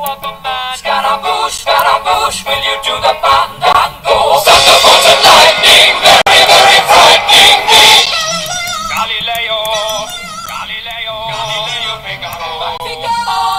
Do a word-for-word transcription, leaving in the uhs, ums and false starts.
of a man. Scaramouche, Scaramouche, will you do the fandango? Thunderbolt and lightning, very, very frightening me. Galileo, Galileo, Galileo Figaro, Figaro.